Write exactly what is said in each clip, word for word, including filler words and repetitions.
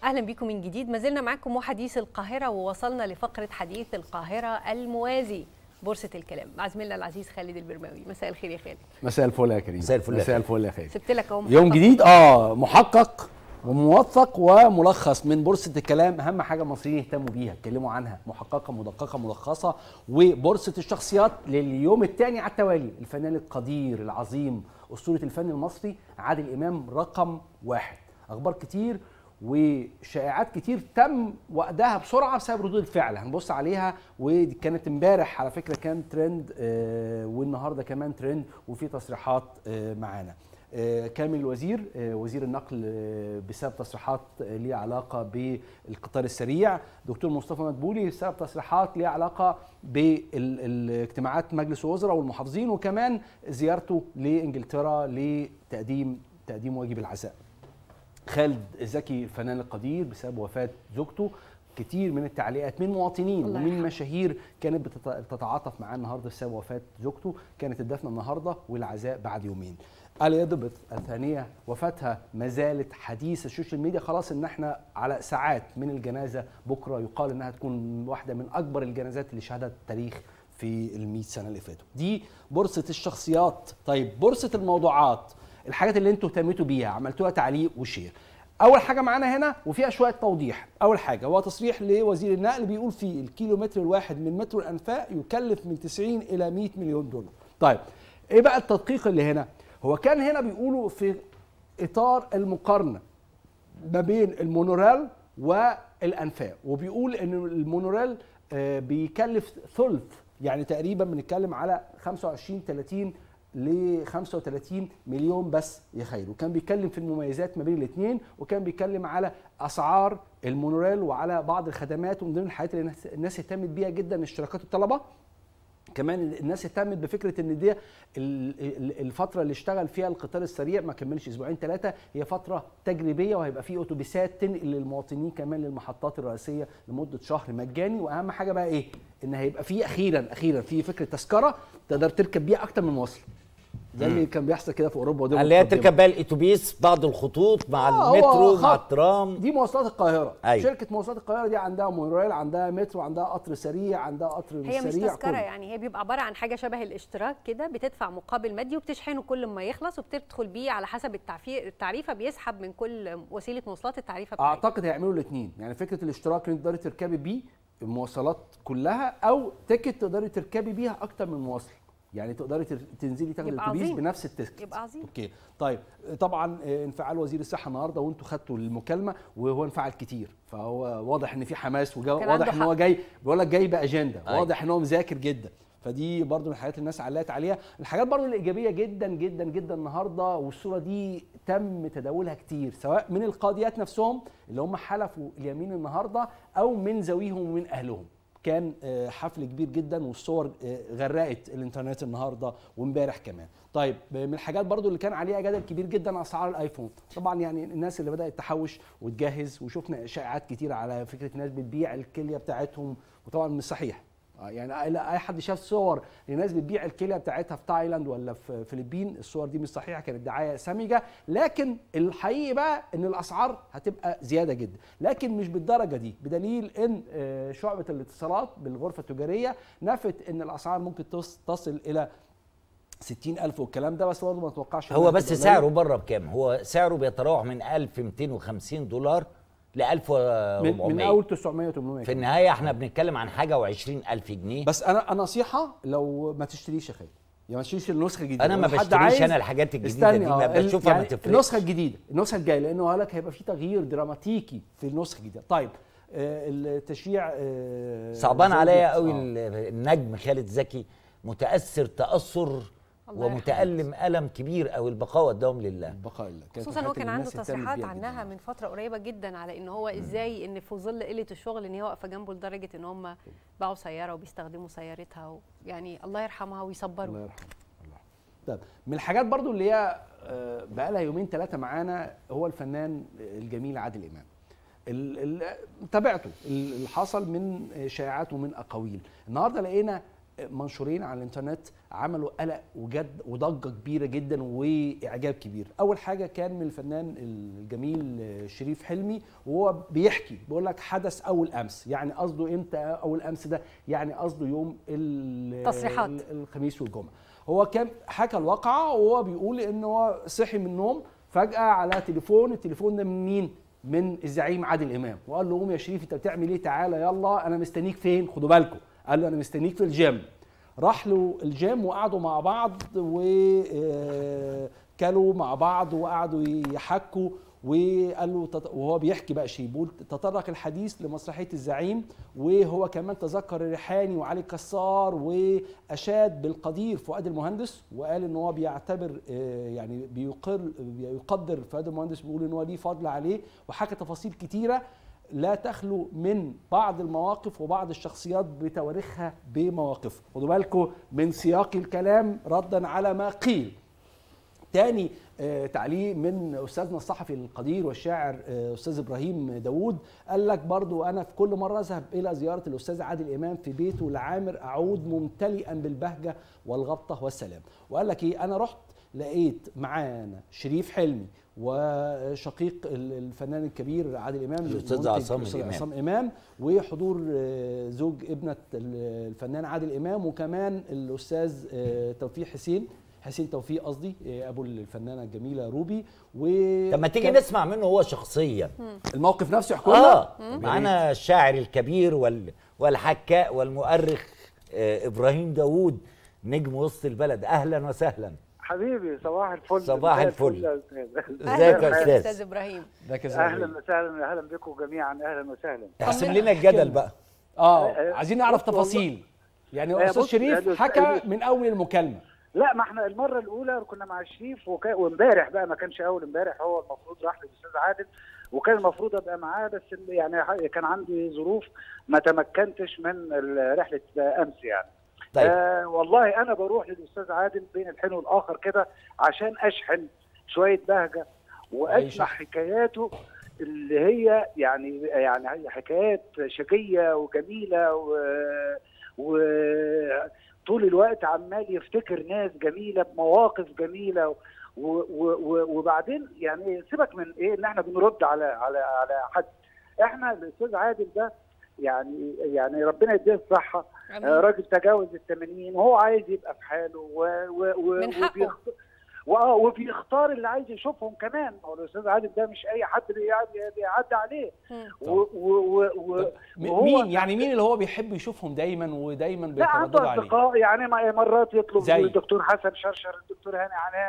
اهلا بكم من جديد. ما زلنا معاكم وحديث القاهره، ووصلنا لفقره حديث القاهره الموازي بورصه الكلام مع زميلنا العزيز خالد البرماوي. مساء الخير يا خالد. مساء الفل يا كريم. مساء الفل. مساء الفل يا خالد. سبت لك اهو يوم جديد اه محقق وموثق وملخص من بورصه الكلام، اهم حاجه المصريين يهتموا بيها، اتكلموا عنها، محققه مدققه ملخصه. وبورصه الشخصيات لليوم الثاني على التوالي، الفنان القدير العظيم اسطوره الفن المصري عادل امام رقم واحد. اخبار كتير وشائعات كتير تم وقتها بسرعه بسبب ردود الفعل، هنبص عليها. ودي كانت امبارح على فكره كان ترند، آه والنهارده كمان ترند، وفي تصريحات آه معانا. آه كامل الوزير آه وزير النقل آه بسبب تصريحات آه ليها علاقه بالقطار السريع. دكتور مصطفى مدبولي بسبب تصريحات ليها علاقه بالاجتماعات مجلس الوزراء والمحافظين، وكمان زيارته لانجلترا لتقديم تقديم واجب العزاء. خالد زكي الفنان القدير بسبب وفاة زوجته، كتير من التعليقات من مواطنين ومن مشاهير كانت بتتعاطف معاه النهارده بسبب وفاة زوجته. كانت الدفنة النهارده والعزاء بعد يومين. آليا ضبط الثانية وفاتها ما زالت حديث السوشيال ميديا، خلاص ان احنا على ساعات من الجنازة، بكره يقال انها تكون واحدة من اكبر الجنازات اللي شهدت التاريخ في المئة سنة اللي فاتوا. دي بورصة الشخصيات. طيب بورصة الموضوعات، الحاجات اللي انتوا اهتميتوا بيها عملتوها تعليق وشير. اول حاجه معانا هنا وفيها شويه توضيح. اول حاجه هو تصريح لوزير النقل بيقول فيه الكيلومتر الواحد من مترو الانفاق يكلف من تسعين الى مئة مليون دولار. طيب ايه بقى التدقيق اللي هنا؟ هو كان هنا بيقولوا في اطار المقارنه ما بين المونوريل والانفاق، وبيقول ان المونوريل بيكلف ثلث، يعني تقريبا بنتكلم على خمسة وعشرين ثلاثين ل خمسة وثلاثين مليون بس يا خير. وكان بيتكلم في المميزات ما بين الاثنين، وكان بيتكلم على اسعار المونوريل وعلى بعض الخدمات. ومن ضمن الحاجات اللي الناس اهتمت بيها جدا اشتراكات الطلبه. كمان الناس اهتمت بفكره ان دي الفتره اللي اشتغل فيها القطار السريع ما كملش اسبوعين ثلاثه، هي فتره تجريبيه، وهيبقى في اتوبيسات تنقل للمواطنين كمان للمحطات الرئيسيه لمده شهر مجاني. واهم حاجه بقى ايه؟ ان هيبقى في اخيرا اخيرا في فكره تذكره تقدر تركب بيها اكتر من مواصله، زي اللي كان بيحصل كده في اوروبا ودول اللي هي تركب بقى الاتوبيس، بعض الخطوط مع آه المترو مع الترام. دي مواصلات القاهره. أيوة. شركه مواصلات القاهره دي عندها مونوريل، عندها مترو، عندها قطر سريع، عندها قطر هي سريع. مش تذكره كله. يعني هي بيبقى عباره عن حاجه شبه الاشتراك كده، بتدفع مقابل مادي وبتشحنه كل ما يخلص، وبتدخل بيه على حسب التعريفه، بيسحب من كل وسيله مواصلات التعريفه بتاعتها. اعتقد هيعملوا الاثنين، يعني فكره الاشتراك اللي تقدري تركبي بيه المواصلات كلها، او تيكت تقدري تركبي بيها اكتر من مواصله، يعني تقدري تنزلي تاخدي الاتوبيس بنفس التيكت. يبقى عظيم. اوكي. طيب طبعا انفعال وزير الصحه النهارده وانتوا خدتوا المكالمه، وهو انفعل كتير، فهو واضح ان في حماس، وواضح ان هو جاي بيقول لك جاي باجنده، واضح ان هو مذاكر جدا. فدي برضو من الحاجات اللي الناس علقت عليها. الحاجات برضو الايجابيه جدا جدا جدا النهارده، والصوره دي تم تداولها كتير سواء من القاضيات نفسهم اللي هم حلفوا اليمين النهارده، او من ذويهم ومن اهلهم. كان حفل كبير جدا، والصور غرقت الانترنت النهارده وامبارح كمان. طيب من الحاجات برضو اللي كان عليها جدل كبير جدا اسعار الايفون. طبعا يعني الناس اللي بدات تحوش وتجهز، وشفنا شائعات كتير على فكره ناس بتبيع الكليه بتاعتهم، وطبعا مش صحيح. يعني اي حد شاف صور لناس بتبيع الكليه بتاعتها في تايلاند ولا في الفلبين، الصور دي مش صحيحه، كانت دعايه سامجه. لكن الحقيقي بقى ان الاسعار هتبقى زياده جدا، لكن مش بالدرجه دي، بدليل ان شعبه الاتصالات بالغرفه التجاريه نفت ان الاسعار ممكن تصل الى ستين ألف والكلام ده، بس برضه ما اتوقعش. هو بس سعره بره بكام؟ هو سعره بيتراوح من ألف ومئتين وخمسين دولار ل ألف وأربعمية، من اول تسعمية وثمانمية. في النهايه احنا بنتكلم عن حاجه وعشرين ألف جنيه. بس انا نصيحه، لو ما تشتريش يا خالد، يعني ما تشتريش النسخه الجديده. انا ما بشتريش انا الحاجات الجديده دي، ما بشوفها يعني ما تفرقش. النسخه الجديده، النسخه الجايه، لانه قال لك هيبقى في تغيير دراماتيكي في النسخه الجديده. طيب آه التشييع آه صعبان عليا قوي. آه. النجم خالد زكي متاثر تاثر ومتألم ألم كبير قوي. البقاء والدوام لله. البقاء لله. خصوصا هو كان عنده تصريحات عنها من فتره قريبه جدا، على ان هو ازاي ان في ظل قله الشغل ان هي واقفه جنبه لدرجه ان هم باعوا سياره وبيستخدموا سيارتها، و... يعني الله يرحمها ويصبروا. الله يرحمها. الله. طيب من الحاجات برضو اللي هي بقى لها يومين ثلاثه معانا، هو الفنان الجميل عادل امام. تابعته اللي حصل من شائعات ومن اقاويل. النهارده لقينا منشورين على الانترنت عملوا قلق وجد وضجه كبيره جدا واعجاب كبير. اول حاجه كان من الفنان الجميل شريف حلمي وهو بيحكي بيقول لك حدث اول امس، يعني قصده امتى اول امس ده؟ يعني قصده يوم تصريحات الخميس والجمعه. هو كان حكى الواقعه وهو بيقول ان هو صحي من النوم فجاه على تليفون، التليفون ده من مين؟ من الزعيم عادل امام، وقال له قوم يا شريف انت بتعمل ايه؟ تعالى يلا انا مستنيك فين؟ خدوا بالكم، قال له انا مستنيك في الجيم. راح له الجيم وقعدوا مع بعض وكلوا مع بعض وقعدوا يحكوا، وقال له وهو بيحكي بقى شيء بيقول تطرق الحديث لمسرحيه الزعيم، وهو كمان تذكر الريحاني وعلي كسار واشاد بالقدير فؤاد المهندس، وقال ان هو بيعتبر يعني بيقر بيقدر فؤاد المهندس، بيقول ان هو ليه فضل عليه، وحكى تفاصيل كتيره لا تخلو من بعض المواقف وبعض الشخصيات بتواريخها بمواقفها. خدوا بالكم من سياق الكلام ردا على ما قيل. تاني آه تعليق من استاذنا الصحفي القدير والشاعر آه استاذ ابراهيم داوود، قال لك برضو انا في كل مره اذهب الى زياره الاستاذ عادل امام في بيته العامر اعود ممتلئا بالبهجه والغبطه والسلام. وقال لك ايه، انا رحت لقيت معانا شريف حلمي وشقيق الفنان الكبير عادل امام الاستاذ عصام عصام امام، وحضور زوج ابنه الفنان عادل امام، وكمان الاستاذ توفيق حسين حسين توفيق قصدي ابو الفنانه الجميله روبي. و طب ما تيجي نسمع منه هو شخصيا الموقف نفسه يحكوا لنا. اه معانا الشاعر الكبير وال... والحكاء والمؤرخ آه ابراهيم داوود نجم وسط البلد. اهلا وسهلا حبيبي. صباح الفل. صباح الفل. ازيك يا استاذ استاذ ابراهيم؟ اهلا وسهلا، اهلا بكم جميعا، اهلا وسهلا. احسن لنا الجدل بقى. اه عايزين نعرف تفاصيل. يعني استاذ شريف حكى من اول المكالمه. لا ما احنا المره الاولى كنا مع الشريف وكا... وامبارح بقى ما كانش اول امبارح، هو المفروض راح للاستاذ عادل وكان المفروض ابقى معاه، بس يعني كان عندي ظروف ما تمكنتش من رحله امس يعني. طيب. آه والله انا بروح للاستاذ عادل بين الحين والاخر كده عشان اشحن شويه بهجه واسمع حكاياته اللي هي يعني يعني حكايات شقيه وجميله و, و... طول الوقت عمال يفتكر ناس جميله بمواقف جميله و و وبعدين يعني سيبك من ايه ان احنا بنرد على على على حد. احنا الاستاذ عادل ده يعني يعني ربنا يديه الصحه، راجل تجاوز الثمانين وهو عايز يبقى في حاله و و و وبيختار واه وبيختار اللي عايز يشوفهم كمان. هو الاستاذ عادل ده مش اي حد بيعدي عليه. و و و مين يعني مين اللي هو بيحب يشوفهم دايما ودايما بيترددوا عليه؟ اصدقاء يعني مرات يطلب الدكتور حسن شرشر، الدكتور هاني عنان،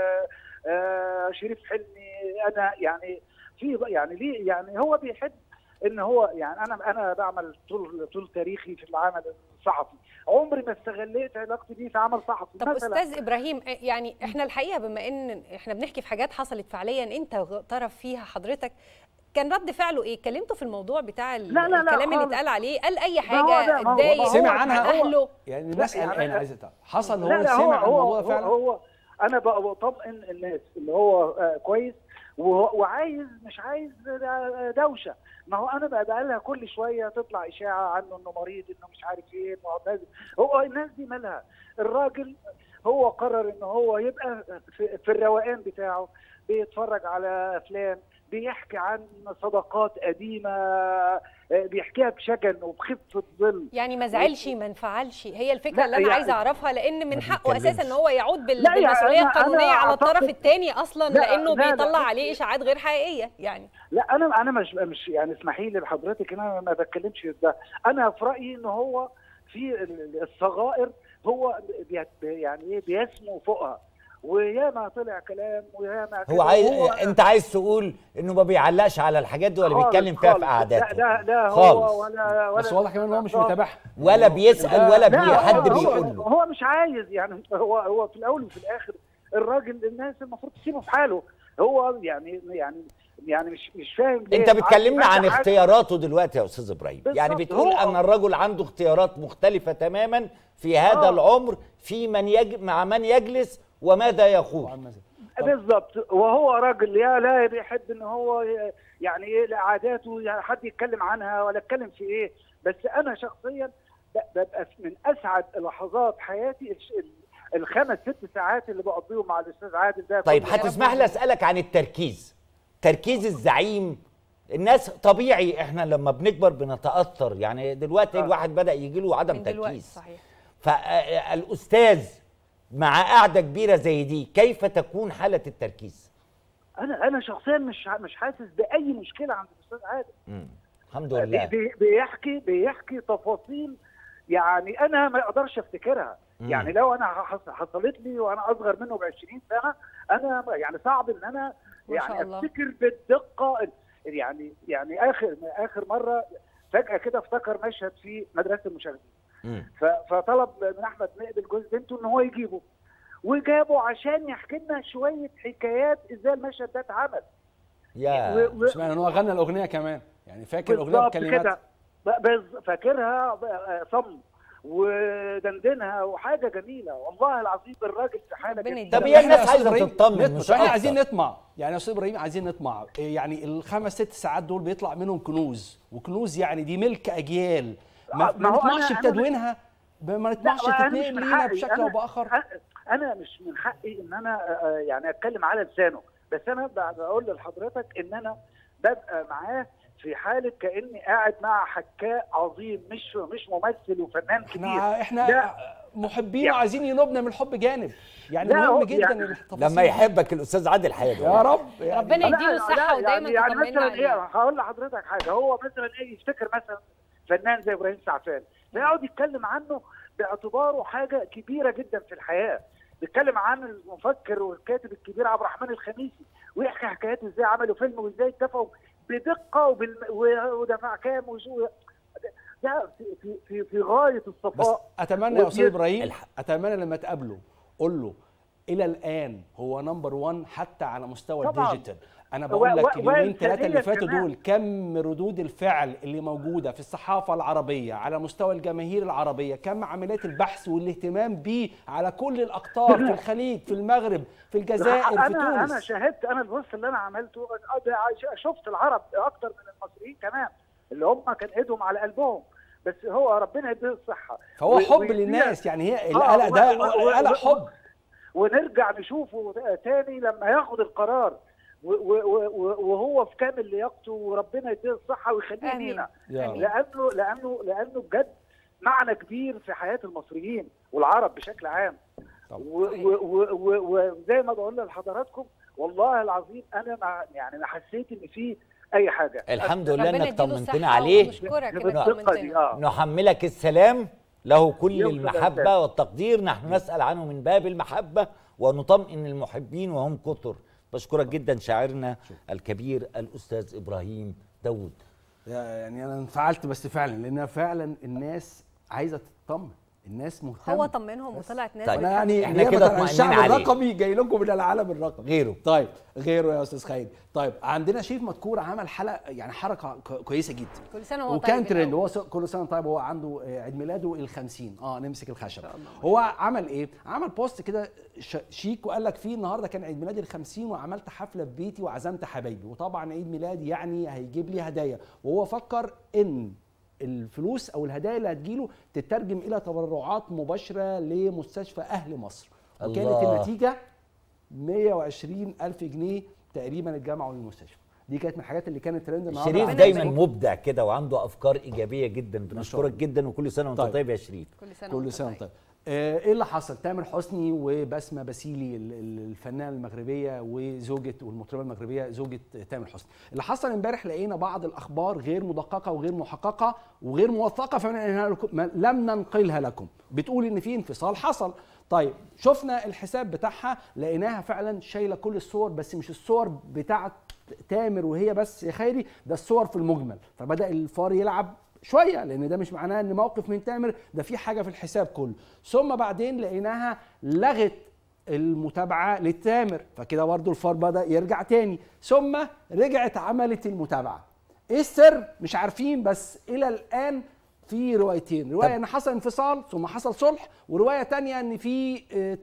آه شريف حلمي، انا يعني في يعني ليه يعني هو بيحب ان هو يعني انا انا بعمل طول طول تاريخي في العمل الصحفي، عمري ما استغليت علاقتي بيه في عمل صحفي. طب استاذ ابراهيم يعني احنا الحقيقه بما ان احنا بنحكي في حاجات حصلت فعليا انت طرف فيها حضرتك، كان رد فعله ايه؟ كلمته في الموضوع بتاع لا لا لا الكلام اللي اتقال عليه؟ قال اي حاجه اتضايق سمع عنها اهله؟ يعني بسال انا عايز تعرف حصل هو سمع عن الموضوع فعلا؟ هو انا بطمئن الناس اللي هو كويس وعايز مش عايز دوشه. ما هو انا بقى بقى لها كل شويه تطلع اشاعه عنه انه مريض، انه مش عارف ايه، انه هو الناس دي مالها؟ الراجل هو قرر ان هو يبقى في, في الروقان بتاعه، بيتفرج على افلام، بيحكي عن صداقات قديمه بيحكيها بشجن وبخفه ظل. يعني ما زعلش ما انفعلش، هي الفكره اللي انا يعني عايزه اعرفها، لان من حقه اساسا ان هو يعود بالمسؤوليه يعني القانونيه على الطرف الثاني اصلا، لا لانه لا بيطلع لا عليه اشاعات غير حقيقيه يعني. لا انا انا مش مش يعني اسمحي لي لحضرتك ان انا ما بتكلمش في ده. انا في رايي ان هو في الصغائر هو يعني ايه بيسمو فوقها، وياما طلع كلام وياما هو عايز هو انت عايز تقول انه ما بيعلقش على الحاجات دي ولا بيتكلم فيها في قعداته؟ لا لا هو ولا ولا بس واضح كمان ان هو مش متابعها ولا بيسال ولا بي حد بيقول له. هو مش عايز يعني، هو هو في الاول وفي الاخر الراجل الناس المفروض تسيبه في حاله. هو يعني يعني يعني مش مش فاهم ليه. انت بتكلمنا عن اختياراته دلوقتي يا استاذ ابراهيم، يعني بتقول ان الرجل عنده اختيارات مختلفه تماما في هذا آه. العمر، في من يج... مع من يجلس وماذا يقول بالظبط. وهو راجل يا لا بيحب ان هو يعني ايه عاداته حد يتكلم عنها ولا يتكلم في ايه. بس انا شخصيا ببقى من اسعد لحظات حياتي الخمس ست ساعات اللي بقضيهم مع الاستاذ عادل ده. طيب هتسمح لي اسالك عن التركيز، تركيز الزعيم. الناس طبيعي احنا لما بنكبر بنتاثر، يعني دلوقتي آه. الواحد بدا يجي له عدم تركيز. صحيح. فالاستاذ مع قعده كبيره زي دي كيف تكون حاله التركيز؟ انا انا شخصيا مش مش حاسس باي مشكله عند الاستاذ عادل. امم الحمد لله. بي بيحكي بيحكي تفاصيل يعني انا ما اقدرش افتكرها. مم. يعني لو انا حصلت لي وانا اصغر منه ب عشرين سنه، انا يعني صعب ان انا يعني افتكر بالدقه. يعني يعني اخر اخر مره فجاه كده افتكر مشهد في مدرسه المشاغبين، فطلب من احمد نقبل جوز بنته ان هو يجيبه، وجابه عشان يحكي لنا شويه حكايات ازاي المشهد ده اتعمل. يا مش معنى ان هو غنى الاغنيه كمان، يعني فاكر الاغنيه بكلمات فاكرها صم ودندنها وحاجه جميله والله العظيم. الراجل في حاله جميله. طب هي الناس عايزه تطمن، مش احنا عايزين نطمع يعني يا استاذ ابراهيم، عايزين نطمع. يعني الخمس ست ساعات دول بيطلع منهم كنوز، وكنوز يعني دي ملك اجيال، ما, ما نطمعش بتدوينها، ما نطمعش تتنقل لينا بشكل او باخر. انا مش من حقي ان انا يعني اتكلم على لسانه، بس انا بقول لحضرتك ان انا ببقى معاه في حاله كاني قاعد مع حكاء عظيم، مش مش ممثل وفنان كبير. احنا احنا محبين يعني وعايزين ينوبنا من الحب جانب، يعني مهم جدا يعني لما يحبك الاستاذ عادل حيدر يا رب يعني ربنا يديله الصحه ودايما يعني تطمنا مثلا عليه. ايه، هقول لحضرتك حاجه، هو مثلا ايه يفتكر مثلا فنان زي ابراهيم سعفان، فيقعد يتكلم عنه باعتباره حاجه كبيره جدا في الحياه. بيتكلم عن المفكر والكاتب الكبير عبد الرحمن الخميسي، ويحكي حكايات ازاي عملوا فيلم وازاي اتفقوا بدقه وبالم... ودفع كام وشو ده في في في غايه الصفاء. بس اتمنى يا استاذ ابراهيم، اتمنى لما تقابله قول له الى الان هو نمبر واحد حتى على مستوى الديجيتال. انا بقول لك اليومين ثلاثه اللي فاتوا دول كم ردود الفعل اللي موجوده في الصحافه العربيه على مستوى الجماهير العربيه، كم عمليات البحث والاهتمام بيه على كل الاقطار، في الخليج، في المغرب، في الجزائر، في تونس. انا انا شاهدت، انا البوست اللي انا عملته شفت العرب اكتر من المصريين كمان اللي هم كان ايدهم على قلبهم، بس هو ربنا يديه الصحه. فهو حب للناس، يعني هي القلق ده قلق حب. ونرجع نشوفه تاني لما ياخد القرار وهو في كامل لياقته، وربنا يديه الصحه ويخليه لينا، لانه لانه لانه بجد معنى كبير في حياه المصريين والعرب بشكل عام. وزي ما بقول لحضراتكم والله العظيم انا مع يعني انا حسيت ان في اي حاجه. الحمد لله انك طمنتنا عليه، آه. نحملك السلام، له كل المحبه والتقدير، نحن نسال عنه من باب المحبه ونطمئن المحبين وهم كثر. بشكرك جدا شاعرنا الكبير الاستاذ ابراهيم داوود. يعني انا انفعلت بس فعلا، لان فعلا الناس عايزه تطمن، الناس مهتمه. هو طمنهم وطلعت ناس. طيب. انا يعني احنا كده اطمئنين الشعب عليه. الرقمي جاي لكم من العالم الرقمي. غيره طيب غيره يا استاذ خالد. طيب عندنا شريف مدكور عمل حلقه يعني حركه كويسه جدا، كل سنه وهو وكان طيب، ترند. هو كل سنه طيب، هو عنده عيد ميلاده الخمسين. اه نمسك الخشب. هو عمل ايه؟ عمل بوست كده شيك وقال لك فيه النهارده كان عيد ميلادي الخمسين وعملت حفله في بيتي وعزمت حبايبي، وطبعا عيد ميلادي يعني هيجيب لي هدايا، وهو فكر ان الفلوس او الهدايا اللي هتجيله تترجم الى تبرعات مباشره لمستشفى اهل مصر. وكانت الله. النتيجه مية وعشرين ألف جنيه تقريبا اتجمعوا للمستشفى. دي كانت من الحاجات اللي كانت ترند النهارده. شريف دايما مبدع كده وعنده افكار ايجابيه جدا، بنشكرك جدا وكل سنه وانت طيب. طيب يا شريف. كل سنه كل سنه وانت طيب. ايه اللي حصل؟ تامر حسني وبسمه باسيلي الفنانه المغربيه وزوجة والمطربه المغربيه زوجة تامر حسني. اللي حصل امبارح لقينا بعض الاخبار غير مدققه وغير محققه وغير موثقه، فلم ننقلها لكم. بتقول ان في انفصال حصل. طيب شفنا الحساب بتاعها لقيناها فعلا شايله كل الصور، بس مش الصور بتاعت تامر وهي بس يا خيري، ده الصور في المجمل. فبدا الفار يلعب شويه، لان ده مش معناه ان موقف من تامر، ده في حاجه في الحساب كله. ثم بعدين لقيناها لغت المتابعه لتامر، فكده برضه الفار بدا يرجع تاني. ثم رجعت عملت المتابعه. ايه السر؟ مش عارفين، بس الى الان في روايتين، روايه ان حصل انفصال ثم حصل صلح، وروايه تانية ان في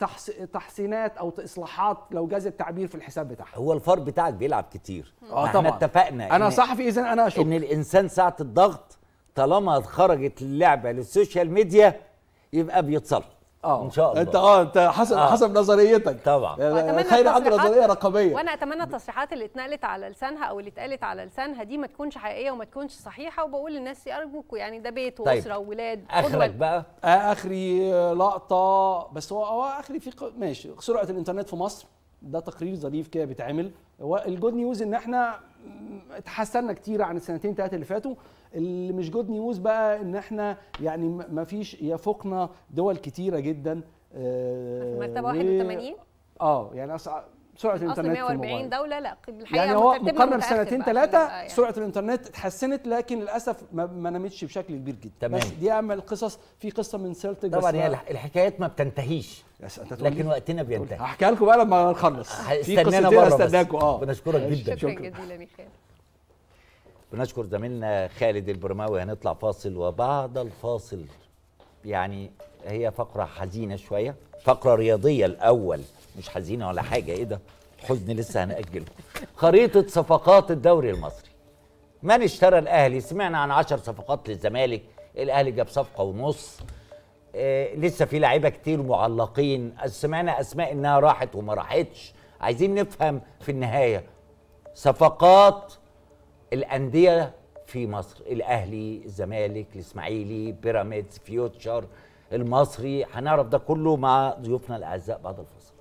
تحسينات او اصلاحات لو جاز التعبير في الحساب بتاعها. هو الفار بتاعك بيلعب كتير. اه طبعا احنا اتفقنا انا صحفي، اذا انا اشك ان الانسان ساعه الضغط طالما خرجت اللعبه للسوشيال ميديا يبقى بيتصلح اه ان شاء الله. انت اه انت حسب آه. حسب نظريتك طبعا. يعني خير عنده نظريه رقميه. وانا اتمنى التصريحات اللي اتنقلت على لسانها او اللي اتقالت على لسانها دي ما تكونش حقيقيه وما تكونش صحيحه، وبقول للناس ارجوكوا يعني ده بيت واسره طيب. واولاد. اخرك بقى آه اخري لقطه بس هو هو اخري في ق... ماشي. سرعه الانترنت في مصر ده تقرير ظريف كده بيتعمل. هو الجود نيوز ان احنا اتحسنا كتير عن السنتين ثلاثه اللي فاتوا. اللي مش جود نيوز بقى ان احنا يعني ما فيش يفوقنا دول كتيره جدا في المرتبه واحد وثمانين. اه يعني سرعه الانترنت مية وأربعين دوله لا الحقيقه يعني هو مقارنه بسنتين ثلاثه يعني. سرعه الانترنت اتحسنت لكن للاسف ما, ما نمتش بشكل كبير جدا. تمام. بس دي اهم القصص. في قصه من سيلتك طبعا هي الحكايات ما بتنتهيش لكن وقتنا بينتهي. هحكيها لكم بقى لما نخلص. في قصه كتير استناكم. اه بنشكرك جدا. شكرا جزيلا ميخائيل. بنشكر زميلنا خالد البرماوي. هنطلع فاصل وبعد الفاصل يعني هي فقره حزينه شويه، فقره رياضيه الاول مش حزينه ولا حاجه. ايه ده الحزن لسه هنأجله. خريطه صفقات الدوري المصري. من اشترى الاهلي؟ سمعنا عن عشر صفقات للزمالك، الاهلي جاب صفقه ونص. آه لسه في لعيبه كتير معلقين، سمعنا اسماء انها راحت وما راحتش. عايزين نفهم في النهايه صفقات الانديه في مصر، الاهلي، الزمالك، الاسماعيلي، بيراميدز، فيوتشر، المصري. هنعرف ده كله مع ضيوفنا الاعزاء بعد الفاصل.